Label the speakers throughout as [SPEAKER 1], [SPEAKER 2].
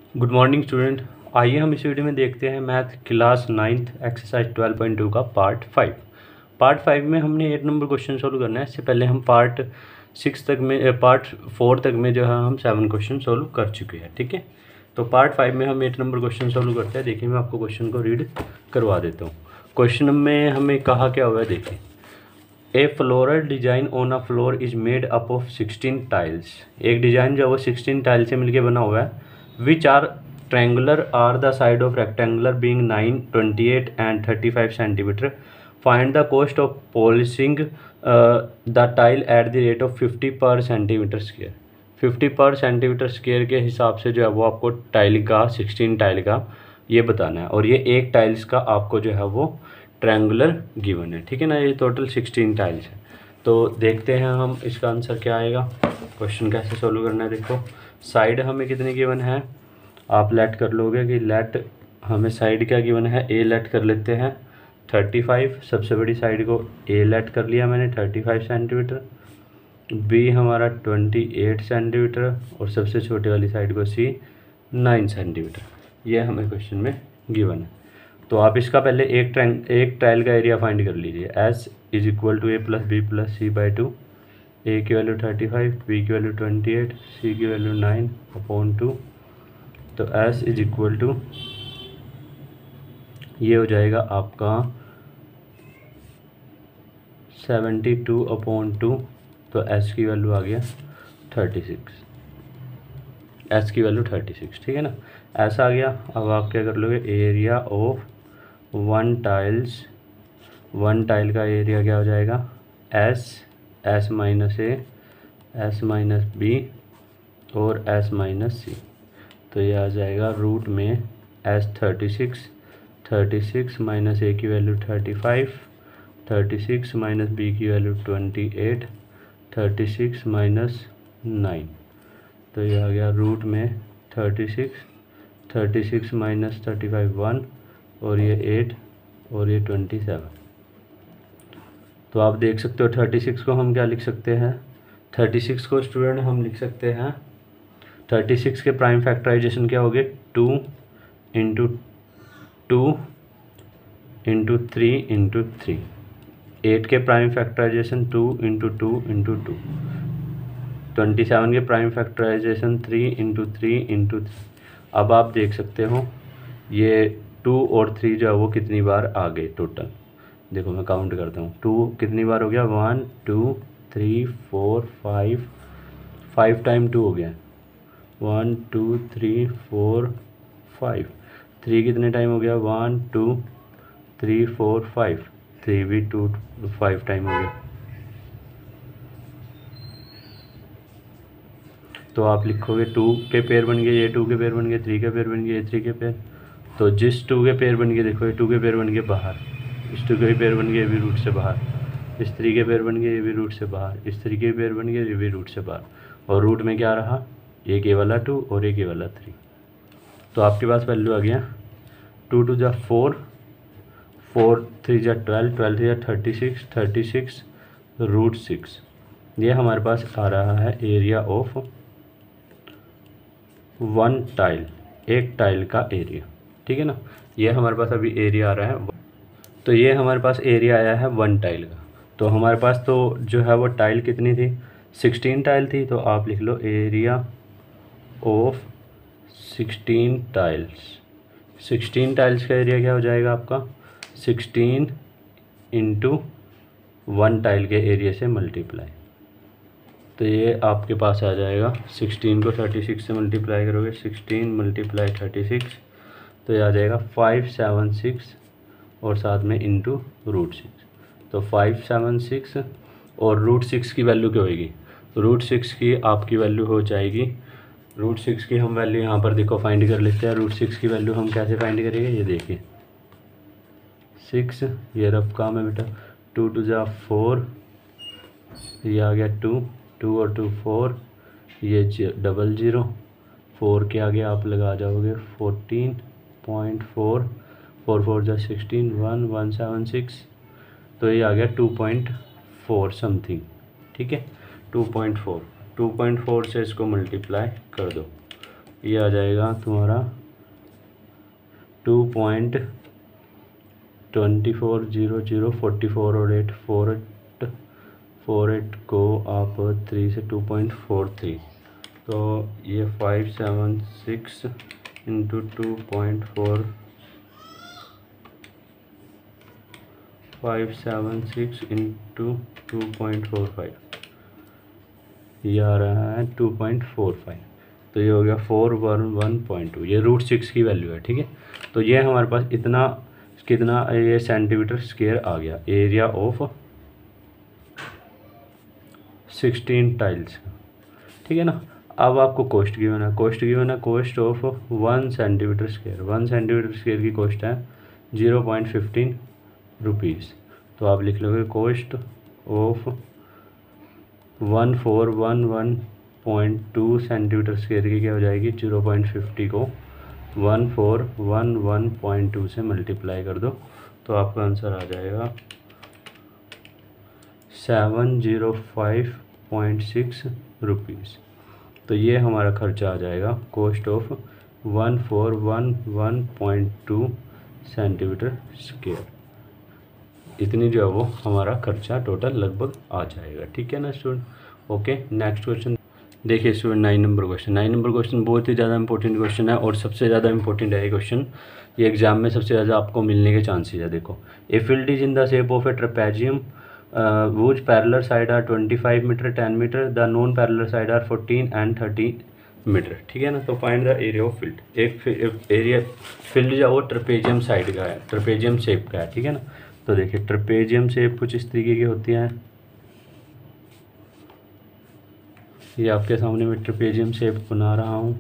[SPEAKER 1] Good morning student. आइए हम इस वीडियो में देखते हैं मैथ क्लास 9th एक्सरसाइज 12.2 का पार्ट 5 में हमने 8 नंबर क्वेश्चन सोल्व करना है। इससे पहले हम पार्ट 4 तक में जो है हम 7 क्वेश्चन सोल्व कर चुके हैं। ठीक है, तो पार्ट 5 में हम 8 नंबर क्वेश्चन सोल्व करते हैं। देखिए, मैं आपको क्वेश्चन को रीड करवा देता हूँ। क्वेश्चन में हमें कहा क्या हुआ है, देखिए, a floral design on a floor is made up of 16 tiles. एक डिजाइन जो है वो 16 टाइल से मिलकर बना हुआ है। Which are triangular are the side of rectangular being 9, 28 and 35 centimetre. Find the cost of polishing the tile at the rate of 50 per centimetre square. 50 per centimetre square के हिसाब से जो है वो आपको टाइल का 16 टाइल का ये बताना है, और ये एक टाइल्स का आपको जो है वो ट्रायंगुलर गिवन है। ठीक है ना, ये टोटल 16 टाइल्स है। तो देखते हैं हम इसका आंसर क्या आएगा। क्वेश्चन कैसे सोल्व करना है, देखो साइड हमें कितनी गिवन है, आप लेट कर लोगे कि लेट हमें साइड क्या गिवन है, ए लेट कर लेते हैं 35। सबसे बड़ी साइड को ए लेट कर लिया मैंने 35 सेंटीमीटर, बी हमारा 28 सेंटीमीटर और सबसे छोटी वाली साइड को सी 9 सेंटीमीटर। ये हमें क्वेश्चन में गिवन है। तो आप इसका पहले एक टाइल का एरिया फाइंड कर लीजिए। S is equal to A plus B plus C by 2। A की वैल्यू 35, बी की वैल्यू 28, सी की वैल्यू 9/2। तो एस इज इक्वल टू ये हो जाएगा आपका 72/2। तो एस की वैल्यू आ गया 36। एस की वैल्यू 36, ठीक है ना, ऐसा आ गया। अब आप क्या कर लोगे, एरिया ऑफ वन टाइल का एरिया क्या हो जाएगा, S minus A, S minus B और एस माइनस सी। तो ये आ जाएगा रूट में एस 36 माइनस ए की वैल्यू 35, 36 माइनस बी की वैल्यू 28, 36 माइनस 9। तो ये आ गया रूट में 36 माइनस 35 1 और ये 8 और ये 27। तो आप देख सकते हो 36 को हम क्या लिख सकते हैं, 36 को स्टूडेंट हम लिख सकते हैं, 36 के प्राइम फैक्टराइजेशन क्या हो गए, 2 इंटू 2 इंटू 3 इंटू 3। 8 के प्राइम फैक्टराइजेशन 2 इंटू 2 इंटू 2। 27 के प्राइम फैक्टराइजेशन 3 इंटू 3 इंटू 3। अब आप देख सकते हो ये 2 और 3 जो है वो कितनी बार आ गए टोटल। देखो मैं काउंट करता हूँ, 2 कितनी बार हो गया, 1 2 3 4 5 टाइम 2 हो गया, 1 2 3 4 5। 3 कितने टाइम हो गया, 1 2 3 4 5। 3 भी 5 टाइम हो गया। तो आप लिखोगे 2 के पेयर बन गए, ये 2 के पेयर बन गए, 3 के पेयर बन गए, ये 3 के पेयर। तो जिस 2 के पेयर बन गए, देखो ये 2 के पेयर बन गए बाहर, इस 2 के पेयर बन गए, ये भी रूट से बाहर, इस 3 के पेयर बन गए, ये भी रूट से बाहर, इस 3 के पेयर बन गए, ये भी रूट से बाहर। और रूट में क्या रहा, एक ये वाला 2 और एक ये वाला 3। तो आपके पास वैल्यू आ गया 2 2 जा 4, 4 3 जा 12, 12 3 जा 36, 36 रूट 6। ये हमारे पास आ रहा है एरिया ऑफ वन टाइल, एक टाइल का एरिया। ठीक है ना, ये हमारे पास अभी एरिया आ रहा है। तो ये हमारे पास एरिया आया है वन टाइल का। तो हमारे पास तो जो है वो टाइल कितनी थी, 16 टाइल थी। तो आप लिख लो एरिया ऑफ 16 टाइल्स। 16 टाइल्स का एरिया क्या हो जाएगा आपका, 16 इंटू वन टाइल के एरिया से मल्टीप्लाई। तो ये आपके पास आ जाएगा, 16 को 36 से मल्टीप्लाई करोगे, 16 मल्टीप्लाई 36, तो ये आ जाएगा 576 और साथ में इंटू रूट 6। तो 576 और रूट 6 की वैल्यू क्या होगी, रूट 6 की आपकी वैल्यू हो जाएगी, रूट 6 की हम वैल्यू यहाँ पर देखो फाइंड कर लेते हैं। रूट 6 की वैल्यू हम कैसे फाइंड करेंगे, ये देखिए 6, ये रफ काम है बेटा, 2 2 जा 4, ये आ गया 2 2 और 2 4, ये 00, 4 के आगे आप लगा जाओगे 14.4, 4 4 जा 16, 1176। तो ये आ गया 2.4 समथिंग। ठीक है, 2.4 से इसको मल्टीप्लाई कर दो। ये आ जाएगा तुम्हारा 2.240044 और 8 को आप 3 से 2.43, तो ये 576 इंटू 2.45 ये आ रहा है 2.45, तो ये हो गया 411.2, ये √6 की वैल्यू है। ठीक है, तो ये हमारे पास इतना कितना ये सेंटीमीटर स्क्वायर आ गया एरिया ऑफ 16 टाइल्स। ठीक है ना। अब आपको कॉस्ट गिवन है, cost of 1 centimetre square, 1 centimetre square की कॉस्ट है 0.15 रुपीज़। तो आप लिख लोगे कॉस्ट ऑफ 1411.2 सेंटीमीटर स्क्वायर की क्या हो जाएगी, 0.50 को 1411.2 से मल्टीप्लाई कर दो, तो आपका आंसर आ जाएगा 705.6 रुपीज़। तो ये हमारा खर्चा आ जाएगा कॉस्ट ऑफ 1411.2 सेंटीमीटर स्क्वायर। इतनी जो है वो हमारा खर्चा टोटल लगभग आ जाएगा। ठीक है ना स्टूडेंट। ओके, नेक्स्ट क्वेश्चन देखिए स्टूडेंट, 9 नंबर क्वेश्चन बहुत ही ज़्यादा इंपॉर्टेंट क्वेश्चन है और सबसे ज़्यादा इंपॉर्टेंट है ये क्वेश्चन, ये एग्जाम में सबसे ज़्यादा आपको मिलने के चांसेस है। देखो, a field is in the shape of a trapezium whose parallel side are 25 metre 10 metre, the non parallel side are 14 and 30 metre. ठीक है ना। तो find the area of field. एक एरिया फील्ड जो है वो ट्रेपेजियम साइड का है, ट्रेपेजियम शेप का है। ठीक है ना। तो देखिए ट्रेपेजियम शेप कुछ इस तरीके की होती हैं, ये आपके सामने मैं ट्रेपेजियम शेप बना रहा हूँ,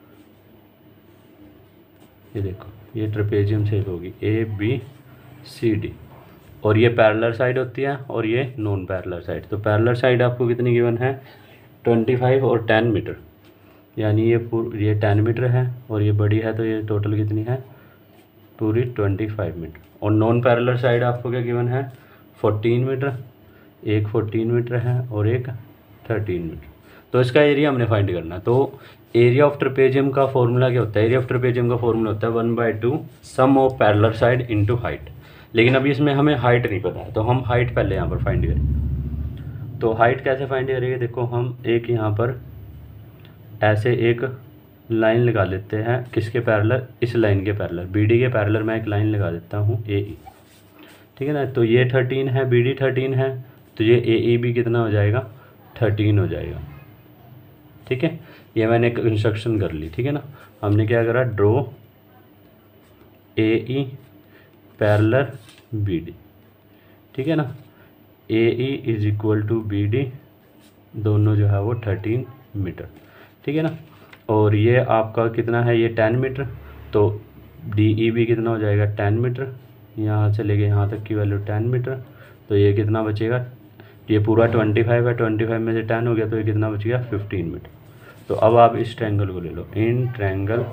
[SPEAKER 1] ये देखो ये ट्रेपेजियम शेप होगी ABCD, और ये पैरेलल साइड होती है और ये नॉन पैरेलल साइड। तो पैरेलल साइड आपको कितनी गिवन है, 25 और 10 मीटर, यानी ये 10 मीटर है और ये बड़ी है, तो ये टोटल कितनी है, पूरी 25 मीटर। और नॉन पैरेलल साइड आपको क्या गिवन है, 14 मीटर, एक 14 मीटर है और एक 13 मीटर। तो इसका एरिया हमने फाइंड करना है। तो एरिया ऑफ ट्रेपेजियम का फॉर्मूला क्या होता है, एरिया ऑफ ट्रेपेजियम का फॉर्मूला होता है 1/2 sum of parallel side into height. लेकिन अभी इसमें हमें हाइट नहीं पता है, तो हम हाइट पहले यहाँ पर फाइंड करेंगे। तो हाइट कैसे फाइंड करेंगे, देखो हम एक यहाँ पर ऐसे एक लाइन लगा लेते हैं, किसके पैरेलल, इस लाइन के पैरेलल, BD के पैरेलल मैं एक लाइन लगा देता हूँ AE। ठीक है ना। तो ये 13 है, BD 13 है, तो ये AE भी कितना हो जाएगा, 13 हो जाएगा। ठीक है, ये मैंने कंस्ट्रक्शन कर ली। ठीक है ना। हमने क्या करा, ड्रॉ AE पैरेलल BD। ठीक है ना। AE is equal to BD, दोनों जो है वो 13 मीटर। ठीक है ना। और ये आपका कितना है, ये 10 मीटर, तो DE भी कितना हो जाएगा, 10 मीटर, यहाँ से लेके यहाँ तक की वैल्यू 10 मीटर, तो ये कितना बचेगा, ये पूरा 25 है, 25 में से 10 हो गया, तो ये कितना बच गया, 15 मीटर। तो अब आप इस ट्रायंगल को ले लो, इन ट्रायंगल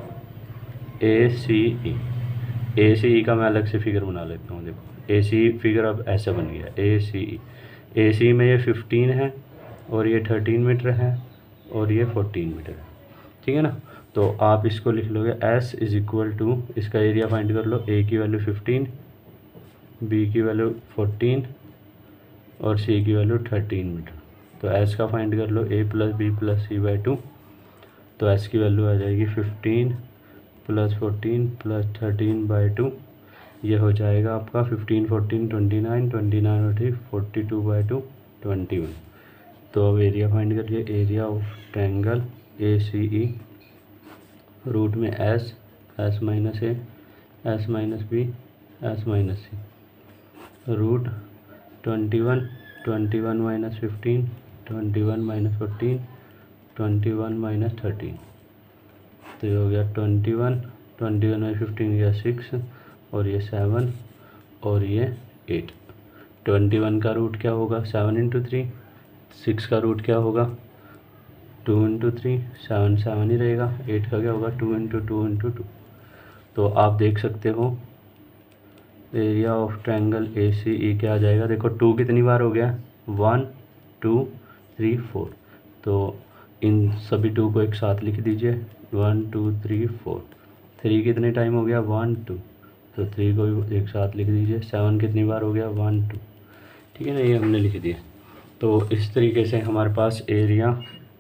[SPEAKER 1] ACE का मैं अलग से फिगर बना लेता हूँ। देखो ACE फिगर अब ऐसा बन गया, ACE में ये 15 है और ये 13 मीटर है और ये 14 मीटर है। ठीक है ना। तो आप इसको लिख लोगे S इज इक्वल टू, इसका एरिया फाइंड कर लो, A की वैल्यू 15, B की वैल्यू 14 और C की वैल्यू 13 मीटर। तो S का फाइंड कर लो, A + B + C/2, तो S की वैल्यू आ जाएगी 15 + 14 + 13/2, ये हो जाएगा आपका 15 14 29 29 और 3 42/2 21। तो अब एरिया फाइंड करिए, area of triangle ACE, root में S - A, S - B, S - C, root 21 21 - 15 21 - 14 21 - 13, तो ये हो गया 21 21 में 15 गया 6 और ये 7 और ये 8। 21 का रूट क्या होगा, 7 × 3, 6 का रूट क्या होगा, 2 × 3, 7 7 ही रहेगा, 8 का क्या होगा, 2 × 2 × 2। तो आप देख सकते हो एरिया ऑफ ट्रायंगल ACE क्या आ जाएगा। देखो 2 कितनी बार हो गया, 1 2 3 4, तो इन सभी 2 को एक साथ लिख दीजिए, 1 2 3 4, 3 कितने टाइम हो गया 1 2, तो 3 को भी एक साथ लिख दीजिए। 7 कितनी बार हो गया 1 2, ठीक है ना, ये हमने लिख दिया। तो इस तरीके से हमारे पास area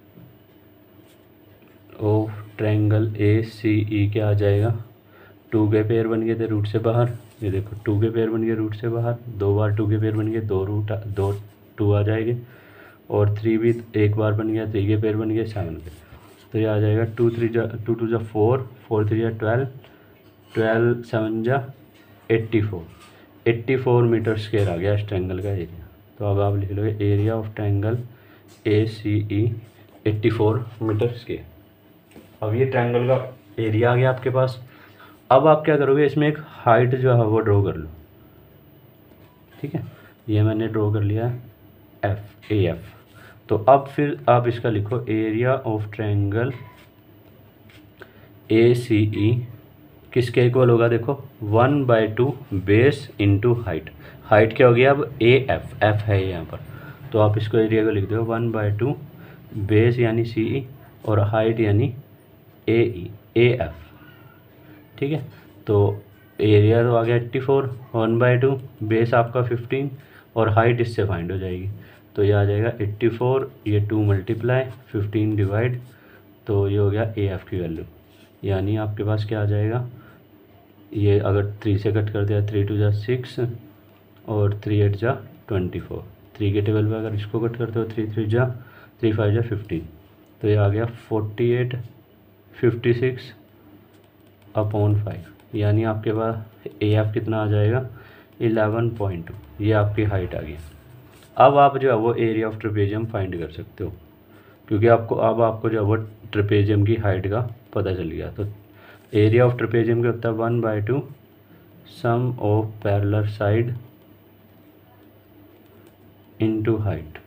[SPEAKER 1] of triangle A C E क्या आ जाएगा, 2 के पेयर बन गए थे रूट से बाहर, ये देखो 2 के पेयर बन गए रूट से बाहर, 2 बार 2 के पेयर बन गए, 2 2 आ जाएंगे, और 3 भी एक बार बन गया, 3 के पेयर बन गए 7 के, तो ये आ जाएगा 2 2 जा 4, 4 3 जा 12, 12 7 जा 84, 84 मीटर स्क्वायर आ गया इस ट्रायंगल का एरिया। तो अब आप लिख लोगे area of triangle A C E 84 metre square. अब ये ट्रायंगल का एरिया आ गया आपके पास। अब आप क्या करोगे, इसमें एक हाइट जो है वो ड्रॉ कर लो, ठीक है, ये मैंने ड्रॉ कर लिया एफ ए एफ। तो अब फिर आप इसका लिखो area of triangle A C E किसके इक्वल होगा, देखो 1/2 बेस इंटू हाइट। हाइट क्या हो गया अब ए एफ, एफ है यहाँ पर, तो आप इसको एरिया को लिख दो 1/2 बेस यानी सी ई और हाइट यानी ए ई ए एफ, ठीक है। तो एरिया तो आ गया 84, 1/2 बेस आपका 15 और हाइट इससे फाइंड हो जाएगी, तो ये आ जाएगा 84, ये 2 मल्टीप्लाई 15 डिवाइड, तो ये हो गया ए एफ की वैल्यू, यानी आपके पास क्या आ जाएगा, ये अगर 3 से कट कर दिया 3 2 जा 6 और 3 8 जा 24, 3 के टेबल पे अगर इसको कट करते हो 3 3 जा 3 5 जा 15, तो ये आ गया 48 56 अपॉन 5, यानी आपके पास ए एफ कितना आ जाएगा 11.2, ये आपकी हाइट आ गई। अब आप जो है वो एरिया ऑफ ट्रेपेजियम फाइंड कर सकते हो, क्योंकि आपको जो है वो ट्रेपेजियम की हाइट का पता चल गया। तो एरिया ऑफ ट्रेपेजियम क्या होता है 1/2 sum of parallel side into height,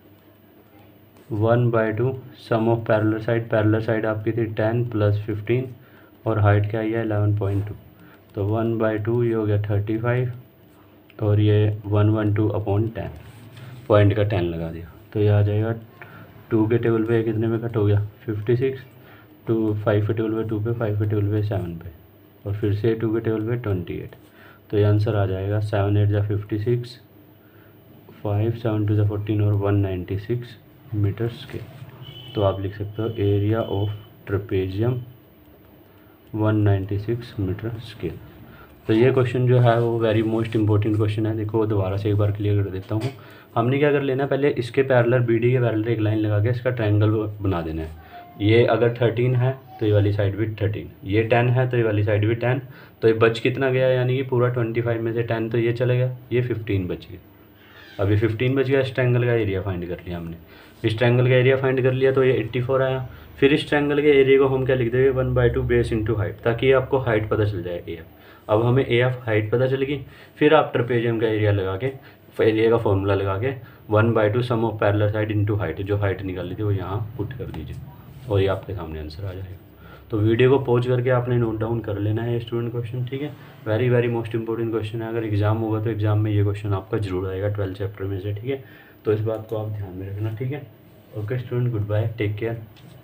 [SPEAKER 1] 1/2 sum of parallel side आपकी थी 10 + 15 और हाइट क्या आई है 11.2, तो 1/2 ये हो गया 35 और ये 112 अपॉन 10, पॉइंट का 10 लगा दिया, तो ये आ जाएगा 2 के टेबल पे कितने में कट हो गया 56, 2 5 के टेबल पे 2 पे, 5 के टेबल पे 7 पे, और फिर से 2 के टेबल पे 28, तो ये आंसर आ जाएगा 7 8 जा 56, 5 7 2 जा 14 और 196 मीटर स्क्वायर। तो आप लिख सकते हो area of trapezium 196 metre square. तो ये क्वेश्चन जो है वो वेरी मोस्ट इंपॉर्टेंट क्वेश्चन है, देखो दोबारा से एक बार क्लियर कर देता हूँ। हमने क्या कर लेना है, पहले इसके पैरेलल बी डी के पैरेलल एक लाइन लगा के इसका ट्रायंगल बना देना है। ये अगर 13 है तो ये वाली साइड भी 13, ये 10 है तो ये वाली साइड भी 10, तो ये बच कितना गया, यानी कि पूरा 25 में से 10 तो ये चला गया, ये 15 बच गया। अब ये 15 बच गया, इस ट्रायंगल का एरिया फाइंड कर लिया हमने, इस ट्रायंगल का एरिया फाइंड कर लिया तो ये 84 आया। फिर इस ट्रायंगल के एरिया को हम क्या लिख देंगे 1/2 बेस इंटू हाइट, ताकि ये आपको हाइट पता चल जाए ए एफ। अब हमें ए एफ हाइट पता चल गई, फिर आप ट्रेपेजियम का एरिया लगा के एरिया का फॉर्मूला लगा के 1/2 sum of parallel side into height, जो हाइट निकाली थी वो यहाँ पुट कर दीजिए और ये आपके सामने आंसर आ जाएगा। तो वीडियो को पॉज करके आपने नोट डाउन कर लेना है स्टूडेंट क्वेश्चन, ठीक है, very very most important question है। अगर एग्जाम होगा तो एग्जाम में ये क्वेश्चन आपका जरूर आएगा 12 चैप्टर में से, ठीक है, तो इस बात को आप ध्यान में रखना, ठीक है। Okay student, good bye, take care.